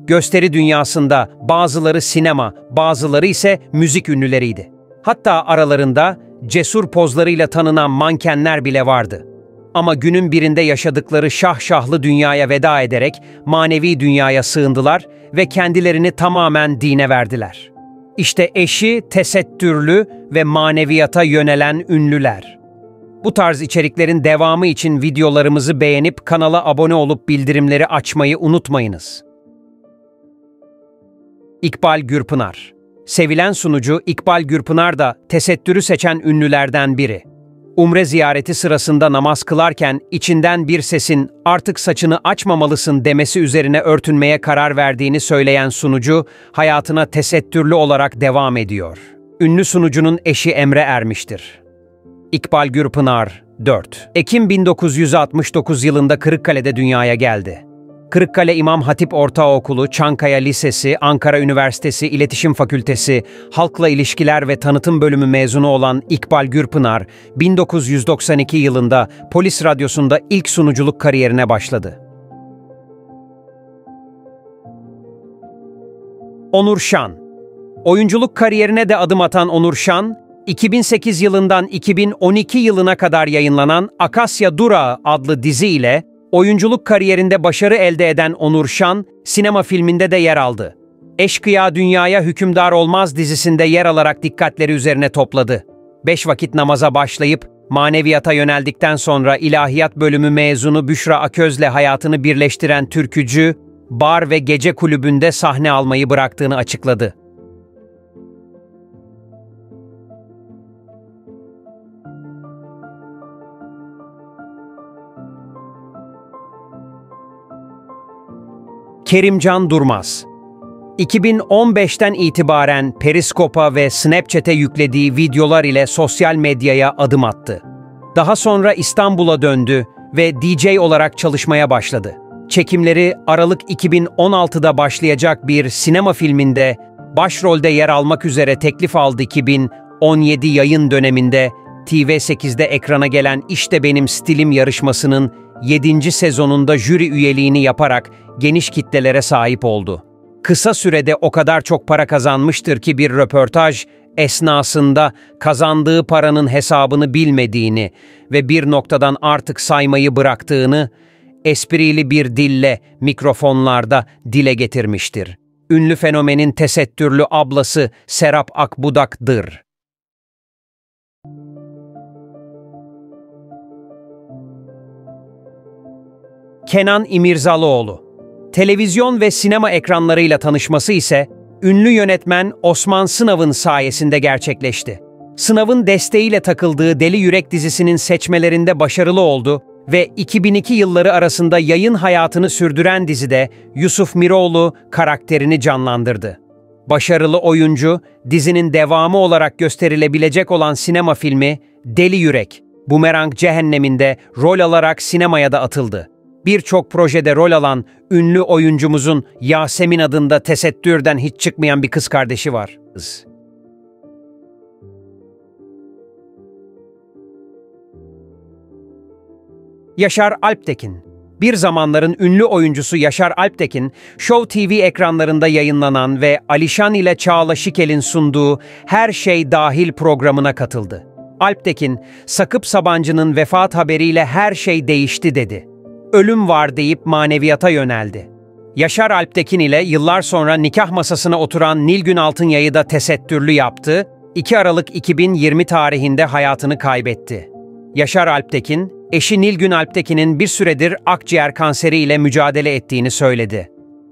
Gösteri dünyasında bazıları sinema, bazıları ise müzik ünlüleriydi. Hatta aralarında cesur pozlarıyla tanınan mankenler bile vardı. Ama günün birinde yaşadıkları şahşahlı dünyaya veda ederek manevi dünyaya sığındılar ve kendilerini tamamen dine verdiler. İşte eşi tesettürlü ve maneviyata yönelen ünlüler. Bu tarz içeriklerin devamı için videolarımızı beğenip kanala abone olup bildirimleri açmayı unutmayınız. İkbal Gürpınar. Sevilen sunucu İkbal Gürpınar da tesettürü seçen ünlülerden biri. Umre ziyareti sırasında namaz kılarken içinden bir sesin "artık saçını açmamalısın" demesi üzerine örtünmeye karar verdiğini söyleyen sunucu hayatına tesettürlü olarak devam ediyor. Ünlü sunucunun eşi Emre Ermiş'tir. İkbal Gürpınar 4 Ekim 1969 yılında Kırıkkale'de dünyaya geldi. Kırıkkale İmam Hatip Ortaokulu, Çankaya Lisesi, Ankara Üniversitesi İletişim Fakültesi, Halkla İlişkiler ve Tanıtım Bölümü mezunu olan İkbal Gürpınar, 1992 yılında Polis Radyosu'nda ilk sunuculuk kariyerine başladı. Onur Şan. Oyunculuk kariyerine de adım atan Onur Şan, 2008 yılından 2012 yılına kadar yayınlanan Akasya Durağı adlı dizi ile oyunculuk kariyerinde başarı elde eden Onur Şan, sinema filminde de yer aldı. Eşkıya Dünyaya Hükümdar Olmaz dizisinde yer alarak dikkatleri üzerine topladı. 5 vakit namaza başlayıp maneviyata yöneldikten sonra ilahiyat bölümü mezunu Büşra Aköz'le hayatını birleştiren türkücü, bar ve gece kulübünde sahne almayı bıraktığını açıkladı. Kerimcan Durmaz. 2015'ten itibaren Periskop'a ve Snapchat'e yüklediği videolar ile sosyal medyaya adım attı. Daha sonra İstanbul'a döndü ve DJ olarak çalışmaya başladı. Çekimleri Aralık 2016'da başlayacak bir sinema filminde başrolde yer almak üzere teklif aldı. 2017 yayın döneminde TV8'de ekrana gelen İşte Benim Stilim yarışmasının 7. sezonunda jüri üyeliğini yaparak geniş kitlelere sahip oldu. Kısa sürede o kadar çok para kazanmıştır ki bir röportaj esnasında kazandığı paranın hesabını bilmediğini ve bir noktadan artık saymayı bıraktığını esprili bir dille mikrofonlarda dile getirmiştir. Ünlü fenomenin tesettürlü ablası Serap Akbudak'dır. Kenan İmirzalıoğlu. Televizyon ve sinema ekranlarıyla tanışması ise ünlü yönetmen Osman Sınav'ın sayesinde gerçekleşti. Sınav'ın desteğiyle takıldığı Deli Yürek dizisinin seçmelerinde başarılı oldu ve 2002 yılları arasında yayın hayatını sürdüren dizide Yusuf Miroğlu karakterini canlandırdı. Başarılı oyuncu, dizinin devamı olarak gösterilebilecek olan sinema filmi Deli Yürek, Bumerang Cehenneminde rol alarak sinemaya da atıldı. Birçok projede rol alan ünlü oyuncumuzun Yasemin adında tesettürden hiç çıkmayan bir kız kardeşi var. Yaşar Alptekin. Bir zamanların ünlü oyuncusu Yaşar Alptekin, Show TV ekranlarında yayınlanan ve Alişan ile Çağla Şikel'in sunduğu Her Şey Dahil programına katıldı. Alptekin, Sakıp Sabancı'nın vefat haberiyle her şey değişti dedi. Ölüm var deyip maneviyata yöneldi. Yaşar Alptekin ile yıllar sonra nikah masasına oturan Nilgün Altınyay'ı da tesettürlü yaptı, 2 Aralık 2020 tarihinde hayatını kaybetti. Yaşar Alptekin, eşi Nilgün Alptekin'in bir süredir akciğer kanseri ile mücadele ettiğini söyledi.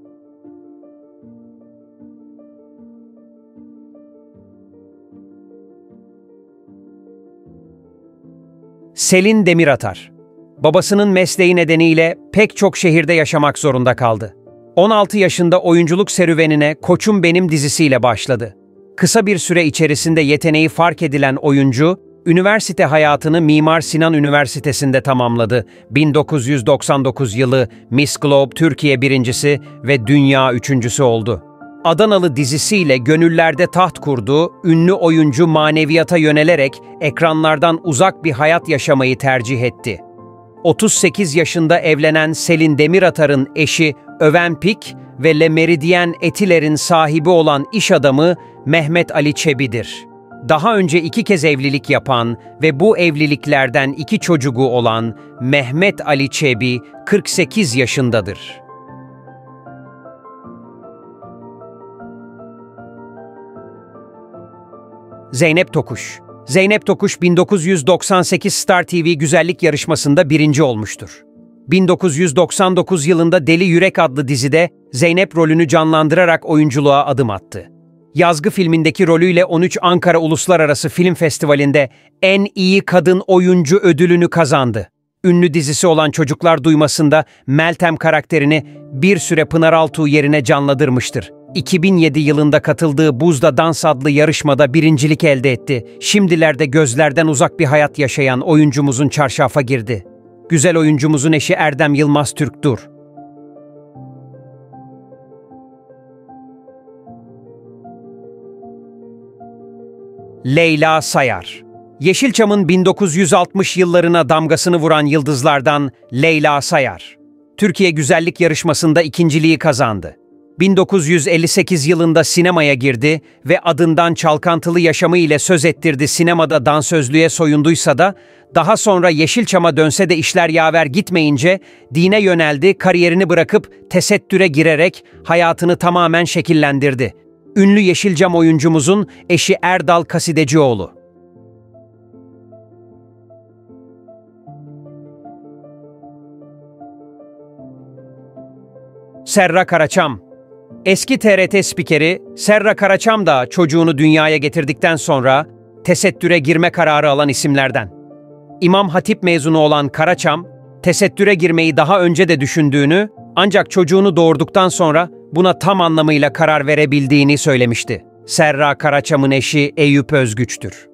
Selin Demiratar. Babasının mesleği nedeniyle pek çok şehirde yaşamak zorunda kaldı. 16 yaşında oyunculuk serüvenine Koçum Benim dizisiyle başladı. Kısa bir süre içerisinde yeteneği fark edilen oyuncu, üniversite hayatını Mimar Sinan Üniversitesi'nde tamamladı. 1999 yılı Miss Globe Türkiye birincisi ve Dünya üçüncüsü oldu. Adanalı dizisiyle gönüllerde taht kurduğu ünlü oyuncu maneviyata yönelerek ekranlardan uzak bir hayat yaşamayı tercih etti. 38 yaşında evlenen Selin Demiratar'ın eşi Öven Pik, ve Le Méridien Etiler'in sahibi olan iş adamı Mehmet Ali Çebi'dir. Daha önce 2 kez evlilik yapan ve bu evliliklerden 2 çocuğu olan Mehmet Ali Çebi 48 yaşındadır. Zeynep Tokuş. Zeynep Tokuş 1998 Star TV güzellik yarışmasında birinci olmuştur. 1999 yılında Deli Yürek adlı dizide Zeynep rolünü canlandırarak oyunculuğa adım attı. Yazgı filmindeki rolüyle 13 Ankara Uluslararası Film Festivali'nde en iyi kadın oyuncu ödülünü kazandı. Ünlü dizisi olan Çocuklar Duyması'nda Meltem karakterini bir süre Pınar Altuğ yerine canlandırmıştır. 2007 yılında katıldığı Buzda Dans adlı yarışmada birincilik elde etti. Şimdilerde gözlerden uzak bir hayat yaşayan oyuncumuzun çarşafa girdi. Güzel oyuncumuzun eşi Erdem Yılmaz Türk'tür. Leyla Sayar. Yeşilçam'ın 1960 yıllarına damgasını vuran yıldızlardan Leyla Sayar. Türkiye Güzellik Yarışması'nda ikinciliği kazandı. 1958 yılında sinemaya girdi ve adından çalkantılı yaşamı ile söz ettirdi. Sinemada dansözlüğe soyunduysa da daha sonra Yeşilçam'a dönse de işler yaver gitmeyince dine yöneldi, kariyerini bırakıp tesettüre girerek hayatını tamamen şekillendirdi. Ünlü Yeşilçam oyuncumuzun eşi Erdal Kasidecioğlu. Serra Karaçam. Eski TRT spikeri Serra Karaçam da çocuğunu dünyaya getirdikten sonra tesettüre girme kararı alan isimlerden. İmam Hatip mezunu olan Karaçam, tesettüre girmeyi daha önce de düşündüğünü, ancak çocuğunu doğurduktan sonra buna tam anlamıyla karar verebildiğini söylemişti. Serra Karaçam'ın eşi Eyüp Özgüç'tür.